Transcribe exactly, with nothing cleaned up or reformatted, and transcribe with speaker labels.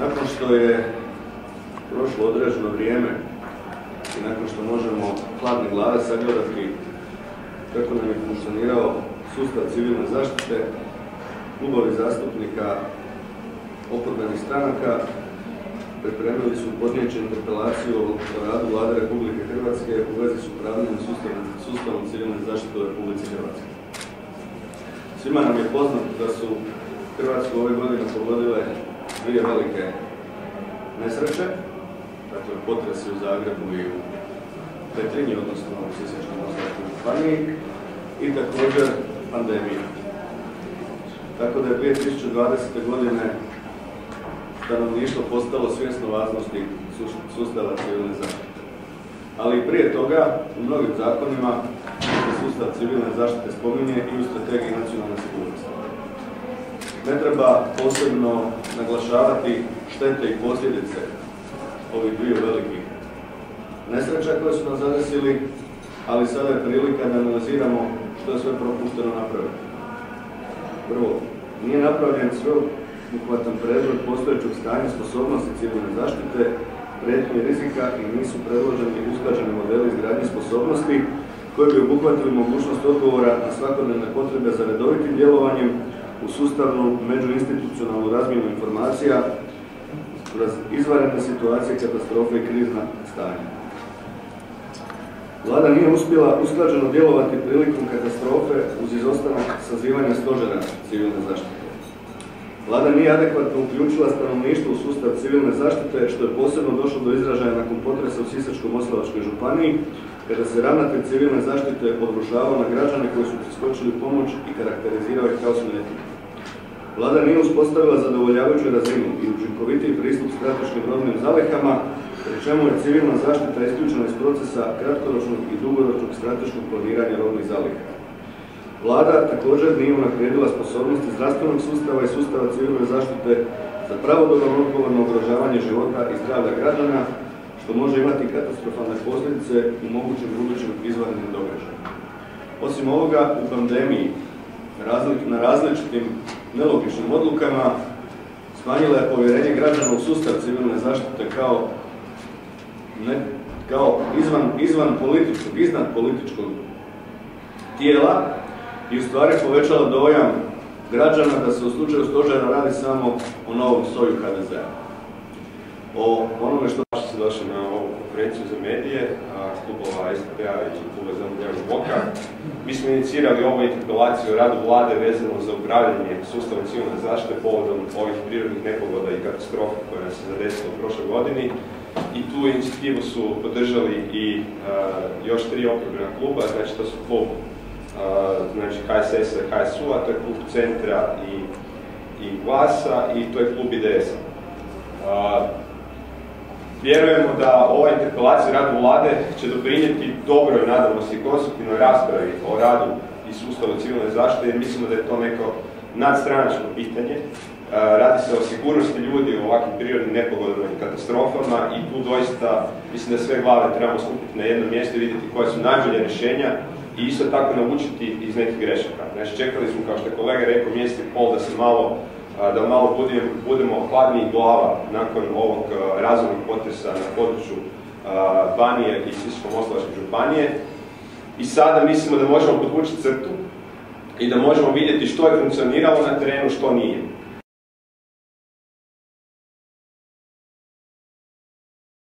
Speaker 1: Nakon što je prošlo određeno vrijeme i nakon što možemo hladne glave sagledati kako nam je funkcionirao sustav civilne zaštite, klubovi zastupnika oporbenih stranaka pripremili su podnijeću interpelaciju o radu Vlade Republike Hrvatske u vezi s upravljanjem sustavom, sustavom civilne zaštite u Republici Hrvatskoj. Svima nam je poznato da su Hrvatsku ove godine pogodile dvije velike nesreće, dakle potresi u Zagrebu i u Petrinji, odnosno u Sisačko-moslavačkoj županiji, i također pandemija. Tako da je dvije tisuće dvadesete. godine stanovništvo postalo svjesno važnosti sustava civilne zaštite. Ali i prije toga, u mnogim zakonima se sustav civilne zaštite spominje i u strategiji nacionalne sigurnosti. Ne treba posebno naglašavati štete i posljedice ovih dviju velikih nesreća koje su nas zadesili, ali sada je prilika da analiziramo što je sve propušteno napraviti. Prvo, nije napravljen sveobuhvatan pregled postojećeg stanja sposobnosti civilne zaštite, prijetnje i rizika i nisu predloženi i usklađeni modeli izgradnje sposobnosti koji bi obuhvatili mogućnost odgovora na svakodnevne potrebe za redovitim djelovanjem u sustavnu međuinstitucionalnu razmjenu informacija kroz izvanredne situacije, katastrofe i krizna stanja. Vlada nije uspjela usklađeno djelovati prilikom katastrofe uz izostanak sazivanja stožera civilne zaštite. Vlada nije adekvatno uključila stanovništvo u sustav civilne zaštite, što je posebno došlo do izražaja nakon potresa u Sisačko-moslavačkoj županiji, kada se ravnatelj civilne zaštite obrušavao na građane koji su priskočili pomoć i karakterizirao ih kao smetnju. Vlada nije uspostavila zadovoljavajuću razinu i učinkovitiji pristup strateškim robnim zalihama, pri čemu je civilna zaštita isključena iz procesa kratkoročnog i dugoročnog strateškog planiranja robnih zaliha. Vlada također nije unaprijedila sposobnosti zdravstvenog sustava i sustava civilne zaštite za pravodobno odgovor na ugrožavanje života i zdravlja građana, što može imati katastrofalne posljedice u mogućim budućim izvanrednim događajima. Osim ovoga, u pandemiji na različitim nelogičnim odlukama smanjila je povjerenje građana u sustav civilne zaštite kao, ne, kao izvan, izvan političkog, iznad političkog tijela i u stvari povećala dojam građana da se u slučaju stožera radi samo o novom soju H D Z-a. O onome što
Speaker 2: ste došli na ovu konferenciju za medije, klubova S D P-a i kluba zeleno-lijevog bloka. Mi smo inicirali ovu interpelaciju o radu Vlade vezano za upravljanje sustavom civilne zaštite povodom ovih prirodnih nepogoda i katastrofa koje nas se zadesilo u prošloj godini. I tu inicijativu su podržali i uh, još tri oporbena kluba, znači to su klub uh, znači H S S-a i H S U-a, to je klub Centra i, i Glasa i to je klub I D S-a. Uh, Vjerujemo da ova interpelacija radu Vlade će doprinijeti dobroj, nadamo se, i konstruktivnoj raspravi o radu i sustavu civilne zaštite, jer mislimo da je to neko nadstranačko pitanje. Radi se o sigurnosti ljudi u ovakvim prirodnim nepogodama i katastrofama i tu doista mislim da sve glave trebamo skupiti na jedno mjesto i vidjeti koje su najbolje rješenja i isto tako naučiti iz nekih grešaka. Znači, čekali smo, kao što je kolega rekao, mjesec i pol da se malo da malo budemo, budemo hladnijih glava nakon ovog razornog potresa na području Banije i Sisačko-moslavačke županije. I sada mislimo da možemo podvući crtu i da možemo vidjeti što je funkcioniralo na terenu, što nije.